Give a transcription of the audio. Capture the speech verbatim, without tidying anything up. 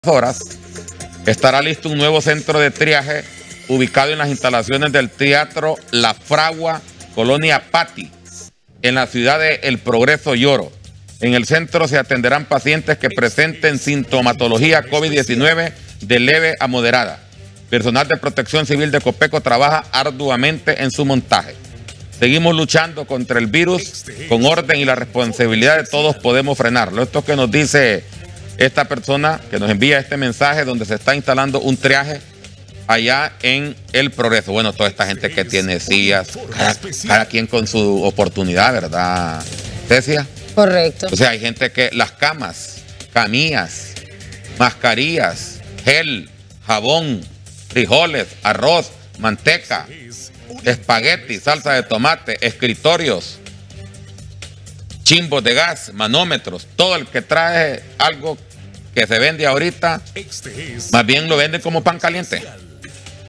horas estará listo un nuevo centro de triaje ubicado en las instalaciones del Teatro La Fragua, Colonia Pati, en la ciudad de El Progreso y Oro. En el centro se atenderán pacientes que presenten sintomatología COVID diecinueve de leve a moderada. Personal de Protección Civil de Copeco trabaja arduamente en su montaje. Seguimos luchando contra el virus con orden y la responsabilidad de todos podemos frenarlo. Esto que nos dice esta persona que nos envía este mensaje donde se está instalando un triaje allá en El Progreso. Bueno, toda esta gente que tiene sillas, cada, cada quien con su oportunidad, ¿verdad, Cecia? Correcto. O sea, hay gente que las camas, camillas, mascarillas, gel, jabón, frijoles, arroz, manteca, espagueti, salsa de tomate, escritorios, chimbos de gas, manómetros, todo el que trae algo que se vende ahorita, más bien lo venden como pan caliente.